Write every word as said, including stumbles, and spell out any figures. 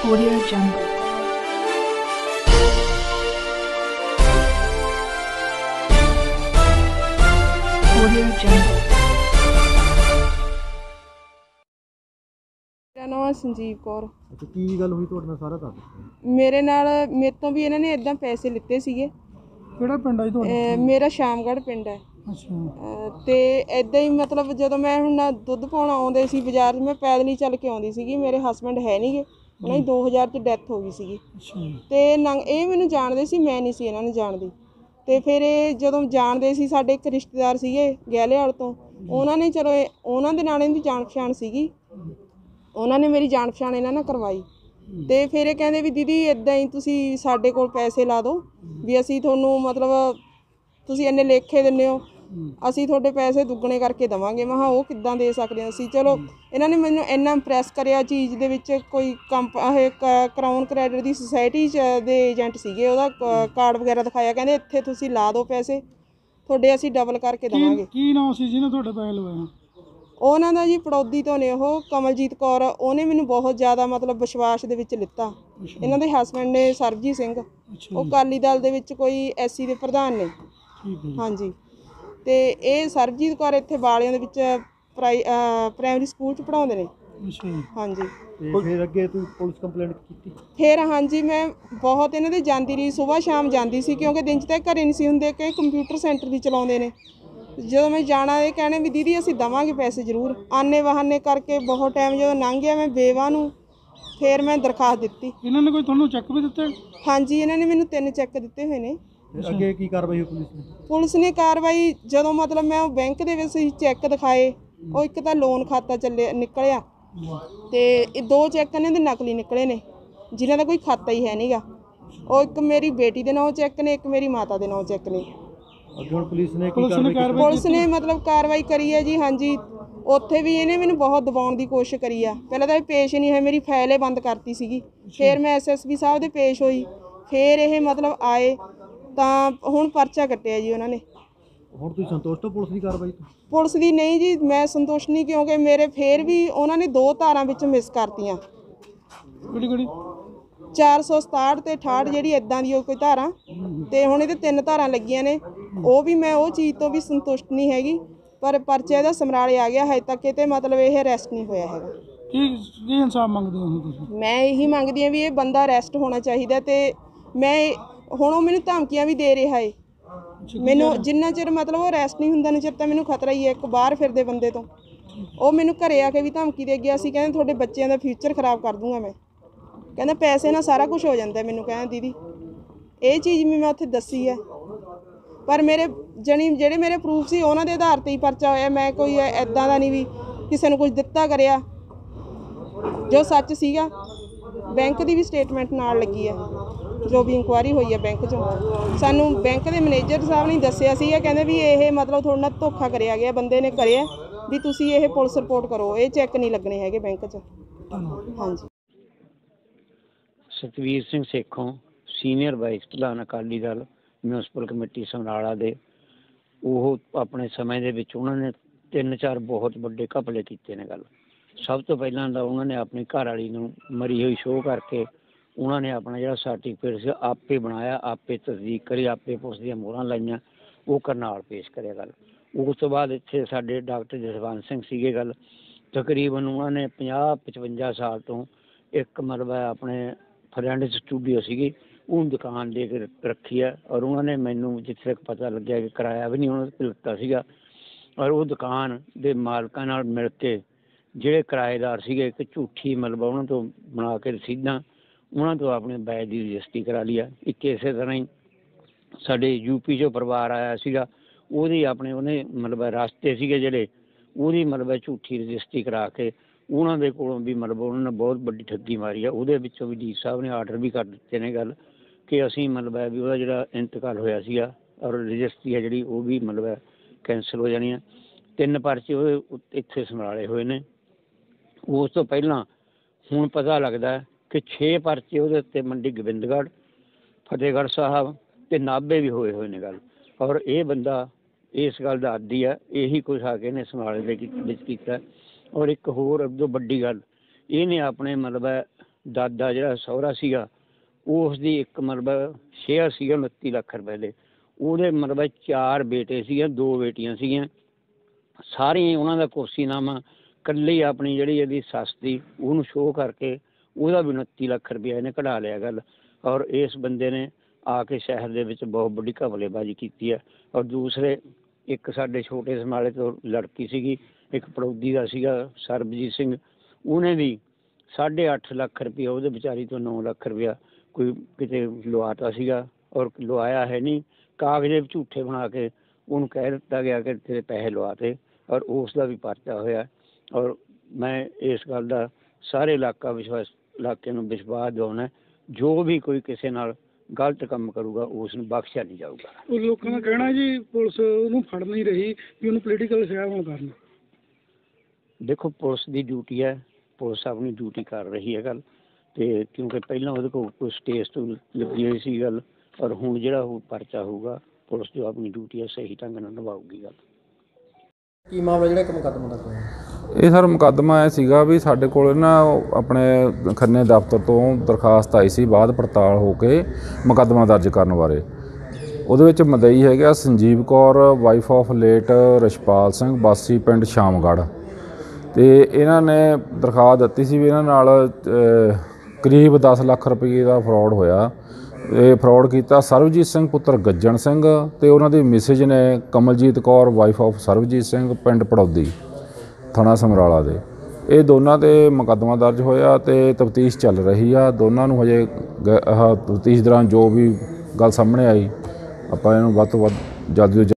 Audio Jungle. Audio Jungle. ਮੇਰਾ ਨਾਮ ਸੰਜੀਵ ਕੌਰ। ਅੱਛਾ, ਕੀ ਗੱਲ ਹੋਈ ਤੁਹਾਡੇ ਨਾਲ ਸਾਰਾ ਦੱਸ ਦਿਓ। ਮੇਰੇ ਨਾਲ ਮੇਰੇ ਤੋਂ ਵੀ ਇਹਨਾਂ ਨੇ ਇਦਾਂ ਪੈਸੇ ਲਿੱਤੇ ਸੀਗੇ। ਕਿਹੜਾ ਪਿੰਡ ਹੈ ਤੁਹਾਡਾ? ਅਹ ਮੇਰਾ ਸ਼ਾਮਗੜ੍ਹ ਪਿੰਡ ਹੈ। ਅੱਛਾ। ਅਹ ਤੇ ਇਦਾਂ ਹੀ ਮਤਲਬ ਜਦੋਂ ਮੈਂ ਹੁਣ ਦੁੱਧ ਪਾਉਣ ਆਉਂਦੇ ਸੀ ਬਾਜ਼ਾਰ, ਮੈਂ ਪੈਦਲ ਹੀ ਚੱਲ ਕੇ ਆਉਂਦੀ ਸੀਗੀ। ਮੇਰੇ ਹਸਬੈਂਡ ਹੈ ਨਹੀਂਗੇ, ਉਹਨਾਂ ਦੀ ਦੋ ਹਜ਼ਾਰ 'ਚ ਡੈਥ ਹੋ ਗਈ ਸੀਗੀ। ਤੇ ਨੰਗ ਇਹ ਮੈਨੂੰ ਜਾਣਦੇ ਸੀ, ਮੈਂ ਨਹੀਂ ਸੀ ਇਹਨਾਂ ਨੂੰ ਜਾਣਦੀ। ਤੇ ਫਿਰ ਇਹ ਜਦੋਂ ਜਾਣਦੇ ਸੀ, ਸਾਡੇ ਇੱਕ ਰਿਸ਼ਤੇਦਾਰ ਸੀਗੇ ਗਹਿਲੇਵਾਲ ਤੋਂ, ਉਹਨਾਂ ਨੇ ਚਲੋ ਇਹ ਉਹਨਾਂ ਦੇ ਨਾਲ ਇਹਦੀ ਜਾਣ ਪਛਾਣ ਸੀਗੀ, ਉਹਨਾਂ ਨੇ ਮੇਰੀ ਜਾਣ ਪਛਾਣ ਇਹਨਾਂ ਨਾਲ ਕਰਵਾਈ। ਤੇ ਫਿਰ ਇਹ ਕਹਿੰਦੇ ਵੀ ਦੀਦੀ ਇੱਦਾਂ ਹੀ ਤੁਸੀਂ ਸਾਡੇ ਕੋਲ ਪੈਸੇ ਲਾ ਦਿਓ, ਵੀ ਅਸੀਂ ਤੁਹਾਨੂੰ ਮਤਲਬ ਤੁਸੀਂ ਇੰਨੇ ਲੇਖੇ ਦਿੰਦੇ ਹੋ, ਅਸੀਂ ਤੁਹਾਡੇ ਪੈਸੇ ਦੁੱਗਣੇ ਕਰਕੇ ਦੇਵਾਂਗੇ। ਮੈਂ ਕਿਹਾ ਉਹ ਕਿੱਦਾਂ ਦੇ ਸਕਦੇ ਹਾਂ ਅਸੀਂ। ਚਲੋ ਇਹਨਾਂ ਨੇ ਮੈਨੂੰ ਇੰਨਾ ਇੰਪਰੈਸ ਕਰਿਆ ਚੀਜ਼ ਦੇ ਵਿੱਚ। ਕੋਈ ਕੰਪ ਇਹ ਕਰਾਊਨ ਕ੍ਰੈਡਿਟ ਦੀ ਸੁਸਾਇਟੀ 'ਚ ਦੇ ਏਜੰਟ ਸੀਗੇ, ਉਹਦਾ ਕਾਰਡ ਵਗੈਰਾ ਦਿਖਾਇਆ, ਕਹਿੰਦੇ ਇੱਥੇ ਤੁਸੀਂ ਲਾ ਦਿਓ ਪੈਸੇ, ਤੁਹਾਡੇ ਅਸੀਂ ਡਬਲ ਕਰਕੇ ਦੇਵਾਂਗੇ। ਕੀ ਨਾਮ ਸੀ ਜਿਹਨੇ ਤੁਹਾਡੇ ਪੈਸੇ ਲਵਾਏ? ਉਹਨਾਂ ਦਾ ਜੀ ਪੜੌਦੀ ਤੋਂ ਨੇ, ਉਹ ਕਮਲਜੀਤ ਕੌਰ। ਉਹਨੇ ਮੈਨੂੰ ਬਹੁਤ ਜ਼ਿਆਦਾ ਮਤਲਬ ਵਿਸ਼ਵਾਸ ਦੇ ਵਿੱਚ ਲਿੱਤਾ। ਇਹਨਾਂ ਦੇ ਹਸਬੈਂਡ ਨੇ ਸਰਬਜੀਤ ਸਿੰਘ, ਉਹ ਅਕਾਲੀ ਦਲ ਦੇ ਵਿੱਚ ਕੋਈ ਐਸਸੀ ਦੇ ਪ੍ਰਧਾਨ ਨੇ। ਹਾਂਜੀ। ਤੇ ਇਹ ਸਰਬਜੀਤ ਕੌਰ ਇੱਥੇ ਬਾਲਿਆਂ ਦੇ ਵਿੱਚ ਪ੍ਰਾਈ ਪ੍ਰਾਇਮਰੀ ਸਕੂਲ 'ਚ ਪੜ੍ਹਾਉਂਦੇ ਨੇ। ਹਾਂਜੀ। ਫਿਰ ਅੱਗੇ ਤੂੰ ਪੁਲਿਸ ਕੰਪਲੇਂਟ ਕੀਤੀ? ਫਿਰ ਹਾਂਜੀ, ਮੈਂ ਬਹੁਤ ਇਹਨਾਂ ਦੇ ਜਾਂਦੀ ਰਹੀ, ਸੁਬਾਹ ਸ਼ਾਮ ਜਾਂਦੀ ਸੀ, ਕਿਉਂਕਿ ਦਿਨ 'ਚ ਤਾਂ ਘਰੇ ਨਹੀਂ ਸੀ ਹੁੰਦੇ, ਕਿ ਕੰਪਿਊਟਰ ਸੈਂਟਰ ਵੀ ਚਲਾਉਂਦੇ ਨੇ। ਜਦੋਂ ਮੈਂ ਜਾਣਾ, ਇਹ ਕਹਿਣੇ ਵੀ ਦੀਦੀ ਅਸੀਂ ਦੇਵਾਂਗੇ ਪੈਸੇ ਜ਼ਰੂਰ। ਆਨੇ ਬਹਾਨੇ ਕਰਕੇ ਬਹੁਤ ਟਾਈਮ ਜਦੋਂ ਲੰਘ ਗਿਆ, ਮੈਂ ਬੇਵਾ ਨੂੰ ਫਿਰ ਮੈਂ ਦਰਖਾਸਤ ਦਿੱਤੀ। ਇਹਨਾਂ ਨੇ ਕੋਈ ਤੁਹਾਨੂੰ ਚੈੱਕ ਵੀ ਦਿੱਤਾ? ਹਾਂਜੀ, ਇਹਨਾਂ ਨੇ ਮੈਨੂੰ ਤਿੰਨ ਚੈੱਕ ਦਿੱਤੇ ਹੋਏ ਨੇ। ਅੱਗੇ ਕੀ ਕਾਰਵਾਈ ਹੋਈ ਪੁਲਿਸ ਨੇ? ਪੁਲਿਸ ਨੇ ਕਾਰਵਾਈ, ਜਦੋਂ ਮਤਲਬ ਮੈਂ ਉਹ ਬੈਂਕ ਦੇ ਵਿੱਚ ਚੈੱਕ ਦਿਖਾਏ, ਉਹ ਇੱਕ ਤਾਂ ਲੋਨ ਖਾਤਾ ਚੱਲੇ ਨਿਕਲਿਆ, ਤੇ ਇਹ ਦੋ ਚੈੱਕ ਇਹਨਾਂ ਦੇ ਨਕਲੀ ਨਿਕਲੇ ਨੇ, ਜਿਨ੍ਹਾਂ ਦਾ ਕੋਈ ਖਾਤਾ ਹੀ ਹੈ ਨਹੀਂਗਾ। ਉਹ ਇੱਕ ਮੇਰੀ ਬੇਟੀ ਦੇ ਨਾਂ ਚੈੱਕ ਨੇ, ਇੱਕ ਮੇਰੀ ਮਾਤਾ ਦੇ ਨਾਂ ਚੈੱਕ ਨੇ। ਅੱਗੇ ਹੁਣ ਪੁਲਿਸ ਨੇ ਕੀ ਕਾਰਵਾਈ? ਪੁਲਿਸ ਨੇ ਮਤਲਬ ਕਾਰਵਾਈ ਕਰੀ ਹੈ ਜੀ। ਹਾਂਜੀ, ਉੱਥੇ ਵੀ ਇਹਨੇ ਮੈਨੂੰ ਬਹੁਤ ਦਬਾਉਣ ਦੀ ਕੋਸ਼ਿਸ਼ ਕਰੀ ਆ। ਪਹਿਲਾਂ ਤਾਂ ਇਹ ਪੇਸ਼ ਨਹੀਂ ਹੋਏ, ਮੇਰੀ ਫਾਈਲ ਹੀ ਬੰਦ ਕਰਤੀ ਸੀਗੀ। ਫਿਰ ਮੈਂ ਐਸਐਸਪੀ ਸਾਹਿਬ ਦੇ ਪੇਸ਼ ਹੋਈ, ਫਿਰ ਇਹ ਮਤਲਬ ਆਏ, ਤਾਂ ਹੁਣ ਪਰਚਾ ਕੱਟਿਆ ਜੀ ਉਹਨਾਂ ਨੇ। ਹੁਣ ਤੁਸੀਂ ਸੰਤੁਸ਼ਟ ਹੋ ਪੁਲਿਸ ਦੀ ਕਾਰਵਾਈ ਤੋਂ? ਪੁਲਿਸ ਦੀ ਨਹੀਂ ਜੀ, ਮੈਂ ਸੰਤੁਸ਼ਟ ਨਹੀਂ, ਕਿਉਂਕਿ ਮੇਰੇ ਫਿਰ ਵੀ ਉਹਨਾਂ ਨੇ ਦੋ ਧਾਰਾਂ ਵਿੱਚ ਮਿਸ ਕਰਤੀਆਂ। ਕਿਹੜੀ ਕਿਹੜੀ? ਚਾਰ ਸੌ ਸਤਾਹਠ ਤੇ ਅਠਾਹਠ, ਜਿਹੜੀ ਇੱਦਾਂ ਦੀ ਉਹ ਕੋਈ ਧਾਰਾਂ, ਤੇ ਹੁਣ ਇਹਦੇ ਤਿੰਨ ਧਾਰਾਂ ਲੱਗੀਆਂ ਨੇ। ਉਹ ਵੀ ਮੈਂ ਉਹ ਚੀਜ਼ ਤੋਂ ਵੀ ਸੰਤੁਸ਼ਟ ਨਹੀਂ ਹੈਗੀ, ਪਰ ਪਰਚਾ ਇਹਦਾ ਸਮਰਾਲੇ ਆ ਗਿਆ, ਹਜੇ ਤੱਕ ਇਹ 'ਤੇ ਮਤਲਬ ਇਹ ਅਰੈਸਟ ਨਹੀਂ ਹੋਇਆ ਹੈਗਾ। ਕੀ ਕੀ ਇਨਸਾਫ ਮੰਗਦੇ ਹੋ ਤੁਸੀਂ? ਮੈਂ ਇਹੀ ਮੰਗਦੀ ਹਾਂ ਵੀ ਇਹ ਬੰਦਾ ਅਰੈਸਟ ਹੋਣਾ ਚਾਹੀਦਾ। ਤੇ ਮੈਂ ਹੁਣ ਉਹ ਮੈਨੂੰ ਧਮਕੀਆਂ ਵੀ ਦੇ ਰਿਹਾ ਏ। ਮੈਨੂੰ ਜਿੰਨਾ ਚਿਰ ਮਤਲਬ ਉਹ ਅਰੈਸਟ ਨਹੀਂ ਹੁੰਦਾ, ਨਾ ਚਿਰ ਤਾਂ ਮੈਨੂੰ ਖਤਰਾ ਹੀ ਹੈ ਇੱਕ ਬਾਹਰ ਫਿਰਦੇ ਬੰਦੇ ਤੋਂ। ਉਹ ਮੈਨੂੰ ਘਰੇ ਆ ਕੇ ਵੀ ਧਮਕੀ ਦੇ ਗਿਆ ਸੀ, ਕਹਿੰਦੇ ਤੁਹਾਡੇ ਬੱਚਿਆਂ ਦਾ ਫਿਊਚਰ ਖਰਾਬ ਕਰ ਦੂੰਗਾ ਮੈਂ। ਕਹਿੰਦਾ ਪੈਸੇ ਨਾਲ ਸਾਰਾ ਕੁਝ ਹੋ ਜਾਂਦਾ। ਮੈਨੂੰ ਕਹਿੰਦਾ ਦੀਦੀ ਇਹ ਚੀਜ਼ ਵੀ ਮੈਂ ਉੱਥੇ ਦੱਸੀ ਹੈ, ਪਰ ਮੇਰੇ ਜਣੀ ਜਿਹੜੇ ਮੇਰੇ ਪ੍ਰੂਫ ਸੀ ਉਹਨਾਂ ਦੇ ਆਧਾਰ 'ਤੇ ਹੀ ਪਰਚਾ ਹੋਇਆ। ਮੈਂ ਕੋਈ ਇੱਦਾਂ ਦਾ ਨਹੀਂ ਵੀ ਕਿਸੇ ਨੂੰ ਕੁਝ ਦਿੱਤਾ ਕਰਿਆ। ਜੋ ਸੱਚ ਸੀਗਾ, ਬੈਂਕ ਦੀ ਵੀ ਸਟੇਟਮੈਂਟ ਨਾਲ ਲੱਗੀ ਹੈ, ਜੋ ਵੀ ਇਨਕੁਆਇਰੀ ਹੋਈ ਹੈ ਬੈਂਕ 'ਚੋਂ। ਸਾਨੂੰ ਬੈਂਕ ਦੇ ਮੈਨੇਜਰ ਸਾਹਿਬ ਨੇ ਦੱਸਿਆ ਸੀਗਾ, ਕਹਿੰਦੇ ਵੀ ਇਹ ਮਤਲਬ ਤੁਹਾਡੇ ਨਾਲ ਧੋਖਾ ਕਰਿਆ ਗਿਆ, ਬੰਦੇ ਨੇ ਕਰਿਆ, ਵੀ ਤੁਸੀਂ ਇਹ ਪੁਲਿਸ ਰਿਪੋਰਟ ਕਰੋ, ਇਹ ਚੈੱਕ ਨਹੀਂ ਲੱਗਣੇ ਹੈਗੇ ਬੈਂਕ 'ਚ। ਹਾਂਜੀ। ਸਤਵੀਰ ਸਿੰਘ ਸੇਖੋਂ, ਸੀਨੀਅਰ ਵਾਈਸ ਪ੍ਰਧਾਨ ਅਕਾਲੀ ਦਲ ਮਿਊਨਸਿਪਲ ਕਮੇਟੀ ਸਮਰਾਲਾ ਦੇ। ਉਹ ਆਪਣੇ ਸਮੇਂ ਦੇ ਵਿੱਚ ਉਹਨਾਂ ਨੇ ਤਿੰਨ ਚਾਰ ਬਹੁਤ ਵੱਡੇ ਘਪਲੇ ਕੀਤੇ ਨੇ। ਗੱਲ ਸਭ ਤੋਂ ਪਹਿਲਾਂ ਤਾਂ ਉਹਨਾਂ ਨੇ ਆਪਣੀ ਘਰ ਵਾਲੀ ਨੂੰ ਮਰੀ ਹੋਈ ਸ਼ੋਅ ਕਰਕੇ ਉਹਨਾਂ ਨੇ ਆਪਣਾ ਜਿਹੜਾ ਸਰਟੀਫਿਕੇਟ ਸੀ ਆਪੇ ਬਣਾਇਆ, ਆਪੇ ਤਸਦੀਕ ਕਰੀ, ਆਪੇ ਪੁਲਿਸ ਦੀਆਂ ਮੋਹਰਾਂ ਲਾਈਆਂ, ਉਹ ਕਰਨਾਲ ਪੇਸ਼ ਕਰਿਆ। ਗੱਲ ਉਸ ਤੋਂ ਬਾਅਦ ਇੱਥੇ ਸਾਡੇ ਡਾਕਟਰ ਜਸਵੰਤ ਸਿੰਘ ਸੀਗੇ। ਗੱਲ ਤਕਰੀਬਨ ਉਹਨਾਂ ਨੇ ਪੰਜਾਹ ਪਚਵੰਜਾ ਸਾਲ ਤੋਂ ਇੱਕ ਮਤਲਬ ਆਪਣੇ ਫਰੈਂਡ ਸਟੂਡੀਓ ਸੀਗੀ, ਉਹ ਦੁਕਾਨ ਦੇ ਕੇ ਰੱਖੀ ਹੈ। ਔਰ ਉਹਨਾਂ ਨੇ ਮੈਨੂੰ ਜਿੱਥੇ ਤੱਕ ਪਤਾ ਲੱਗਿਆ ਕਿ ਕਿਰਾਇਆ ਵੀ ਨਹੀਂ ਉਹਨਾਂ ਤੋਂ ਲਿੱਤਾ ਸੀਗਾ। ਔਰ ਉਹ ਦੁਕਾਨ ਦੇ ਮਾਲਕਾਂ ਨਾਲ ਮਿਲ ਕੇ ਜਿਹੜੇ ਕਿਰਾਏਦਾਰ ਸੀਗੇ, ਇੱਕ ਝੂਠੀ ਮਤਲਬ ਉਹਨਾਂ ਤੋਂ ਬਣਾ ਕੇ ਰਸੀਦਾਂ, ਉਹਨਾਂ ਤੋਂ ਆਪਣੇ ਬੈਜ ਦੀ ਰਜਿਸਟਰੀ ਕਰਾ ਲਈ ਆ। ਇੱਕ ਇਸੇ ਤਰ੍ਹਾਂ ਹੀ ਸਾਡੇ ਯੂਪੀ 'ਚੋਂ ਪਰਿਵਾਰ ਆਇਆ ਸੀਗਾ, ਉਹਦੀ ਆਪਣੇ ਉਹਨੇ ਮਤਲਬ ਰਸਤੇ ਸੀਗੇ ਜਿਹੜੇ, ਉਹਦੀ ਮਤਲਬ ਝੂਠੀ ਰਜਿਸਟਰੀ ਕਰਾ ਕੇ ਉਹਨਾਂ ਦੇ ਕੋਲੋਂ ਵੀ ਮਤਲਬ ਉਹਨਾਂ ਨੇ ਬਹੁਤ ਵੱਡੀ ਠੱਗੀ ਮਾਰੀ ਆ। ਉਹਦੇ ਵਿੱਚੋਂ ਵੀ ਡੀ ਸਾਹਿਬ ਨੇ ਆਰਡਰ ਵੀ ਕਰ ਦਿੱਤੇ ਨੇ। ਗੱਲ ਕਿ ਅਸੀਂ ਮਤਲਬ ਹੈ ਵੀ ਉਹਦਾ ਜਿਹੜਾ ਇੰਤਕਾਲ ਹੋਇਆ ਸੀਗਾ ਔਰ ਰਜਿਸਟਰੀ ਹੈ ਜਿਹੜੀ ਉਹ ਵੀ ਮਤਲਬ ਕੈਂਸਲ ਹੋ ਜਾਣੀ ਆ। ਤਿੰਨ ਪਰਚੇ ਉਹਦੇ ਇੱਥੇ ਸਮਰਾਲੇ ਹੋਏ ਨੇ। ਉਸ ਤੋਂ ਪਹਿਲਾਂ ਹੁਣ ਪਤਾ ਲੱਗਦਾ ਕਿ ਛੇ ਪਰਚੇ ਉਹਦੇ ਉੱਤੇ ਮੰਡੀ ਗੋਬਿੰਦਗੜ੍ਹ, ਫਤਿਹਗੜ੍ਹ ਸਾਹਿਬ ਅਤੇ ਨਾਭੇ ਵੀ ਹੋਏ ਹੋਏ ਨੇ। ਗੱਲ ਔਰ ਇਹ ਬੰਦਾ ਇਸ ਗੱਲ ਦਾ ਆਦੀ ਆ, ਇਹੀ ਕੁਛ ਆ ਕੇ ਇਹਨੇ ਸਮਰਾਲੇ ਦੇ ਵਿੱਚ ਕੀਤਾ। ਔਰ ਇੱਕ ਹੋਰ ਅੱਗੋਂ ਵੱਡੀ ਗੱਲ, ਇਹਨੇ ਆਪਣੇ ਮਤਲਬ ਦਾਦਾ ਜਿਹੜਾ ਸਹੁਰਾ ਸੀਗਾ ਉਸ ਦੀ ਇੱਕ ਮਤਲਬ ਸ਼ੇਅਰ ਸੀਗਾ ਉਨੱਤੀ ਲੱਖ ਰੁਪਏ ਦੇ। ਉਹਦੇ ਮਤਲਬ ਚਾਰ ਬੇਟੇ ਸੀਗੇ, ਦੋ ਬੇਟੀਆਂ ਸੀਗੀਆਂ, ਸਾਰੇ ਉਹਨਾਂ ਦਾ ਕੁਰਸੀਨਾਮਾ ਇਕੱਲੀ ਆਪਣੀ ਜਿਹੜੀ ਇਹਦੀ ਸੱਸ ਦੀ ਉਹਨੂੰ ਸ਼ੋਅ ਕਰਕੇ ਉਹਦਾ ਵੀ ਉਨੱਤੀ ਲੱਖ ਰੁਪਇਆ ਇਹਨੇ ਕਢਾ ਲਿਆ ਗੱਲ। ਔਰ ਇਸ ਬੰਦੇ ਨੇ ਆ ਕੇ ਸ਼ਹਿਰ ਦੇ ਵਿੱਚ ਬਹੁਤ ਵੱਡੀ ਘਪਲੇਬਾਜ਼ੀ ਕੀਤੀ ਹੈ। ਔਰ ਦੂਸਰੇ ਇੱਕ ਸਾਡੇ ਛੋਟੇ ਸਮਾਲੇ ਤੋਂ ਲੜਕੀ ਸੀਗੀ, ਇੱਕ ਪੜੌਦੀ ਦਾ ਸੀਗਾ ਸਰਬਜੀਤ ਸਿੰਘ, ਉਹਨੇ ਵੀ ਸਾਢੇ ਅੱਠ ਲੱਖ ਰੁਪਇਆ ਉਹਦੇ ਵਿਚਾਰੀ ਤੋਂ ਨੌ ਲੱਖ ਰੁਪਇਆ ਕੋਈ ਕਿਤੇ ਲਵਾਤਾ ਸੀਗਾ। ਔਰ ਲਵਾਇਆ ਹੈ ਨਹੀਂ, ਕਾਗਜ਼ੇ ਝੂਠੇ ਬਣਾ ਕੇ ਉਹਨੂੰ ਕਹਿ ਦਿੱਤਾ ਗਿਆ ਕਿ ਤੇਰੇ ਪੈਸੇ ਲਵਾਤੇ, ਔਰ ਉਸ ਦਾ ਵੀ ਪਰਚਾ ਹੋਇਆ। ਔਰ ਮੈਂ ਇਸ ਗੱਲ ਦਾ ਸਾਰੇ ਇਲਾਕਾ ਵਿਸ਼ਵਾਸ ਇਲਾਕੇ ਨੂੰ ਵਿਸ਼ਵਾਸ ਦਿਵਾਉਣਾ, ਜੋ ਵੀ ਕੋਈ ਕਿਸੇ ਨਾਲ ਗਲਤ ਕੰਮ ਕਰੂਗਾ ਉਸ ਨੂੰ ਬਖਸ਼ਿਆ ਨਹੀਂ ਜਾਊਗਾ। ਉਹ ਲੋਕਾਂ ਦਾ ਕਹਿਣਾ ਜੀ ਪੁਲਿਸ ਉਹਨੂੰ ਫੜ ਨਹੀਂ ਰਹੀ ਵੀ ਉਹਨੂੰ ਪੋਲੀਟੀਕਲ ਸਿਆਹ ਹੋਣ ਕਾਰਨ। ਦੇਖੋ ਪੁਲਿਸ ਦੀ ਡਿਊਟੀ ਹੈ, ਪੁਲਿਸ ਆਪਣੀ ਡਿਊਟੀ ਕਰ ਰਹੀ ਹੈ ਗੱਲ, ਅਤੇ ਕਿਉਂਕਿ ਪਹਿਲਾਂ ਉਹਦੇ ਕੋਲ ਕੋਈ ਸਟੇਜ ਤੋਂ ਲੱਗੀ ਹੋਈ ਸੀ ਗੱਲ, ਔਰ ਹੁਣ ਜਿਹੜਾ ਉਹ ਪਰਚਾ ਹੋਊਗਾ ਪੁਲਿਸ ਜੋ ਆਪਣੀ ਡਿਊਟੀ ਹੈ ਸਹੀ ਢੰਗ ਨਾਲ ਨਿਭਾਊਗੀ ਗੱਲ। ਕੀ ਮਾਮਲਾ ਜਿਹੜਾ ਇੱਕ ਮੁਕੱਦਮਾ ਦਾ ਹੋਇਆ? ਇਹ ਸਰ ਮੁਕੱਦਮਾ ਇਹ ਸੀਗਾ ਵੀ ਸਾਡੇ ਕੋਲ ਨਾ ਆਪਣੇ ਖੰਨੇ ਦਫ਼ਤਰ ਤੋਂ ਦਰਖਾਸਤ ਆਈ ਸੀ, ਬਾਅਦ ਪੜਤਾਲ ਹੋ ਕੇ ਮੁਕੱਦਮਾ ਦਰਜ ਕਰਨ ਬਾਰੇ। ਉਹਦੇ ਵਿੱਚ ਮਦਈ ਹੈਗਾ Sanjeev Kaur wife of late Rachhpal Singh ਵਾਸੀ ਪਿੰਡ ਸ਼ਾਮਗੜ੍ਹ, ਅਤੇ ਇਹਨਾਂ ਨੇ ਦਰਖਾਸਤ ਦਿੱਤੀ ਸੀ ਵੀ ਇਹਨਾਂ ਨਾਲ ਕਰੀਬ ਦਸ ਲੱਖ ਰੁਪਏ ਦਾ ਫਰੋਡ ਹੋਇਆ। ਇਹ ਫਰੋਡ ਕੀਤਾ ਸਰਬਜੀਤ ਸਿੰਘ ਪੁੱਤਰ ਗੱਜਣ ਸਿੰਘ ਅਤੇ ਉਹਨਾਂ ਦੀ ਮਿਸਿਜ ਨੇ ਕਮਲਜੀਤ ਕੌਰ ਵਾਈਫ ਆਫ ਸਰਬਜੀਤ ਸਿੰਘ ਪਿੰਡ ਪੜੌਦੀ ਥਾਣਾ ਸਮਰਾਲਾ ਦੇ। ਇਹ ਦੋਨਾਂ 'ਤੇ ਮੁਕੱਦਮਾ ਦਰਜ ਹੋਇਆ ਅਤੇ ਤਫਤੀਸ਼ ਚੱਲ ਰਹੀ ਆ। ਦੋਨਾਂ ਨੂੰ ਹਜੇ ਆਹ ਤਫਤੀਸ਼ ਦੌਰਾਨ ਜੋ ਵੀ ਗੱਲ ਸਾਹਮਣੇ ਆਈ ਆਪਾਂ ਇਹਨੂੰ ਵੱਧ ਤੋਂ ਵੱਧ ਜਲਦੀ ਤੋਂ ਜਲਦੀ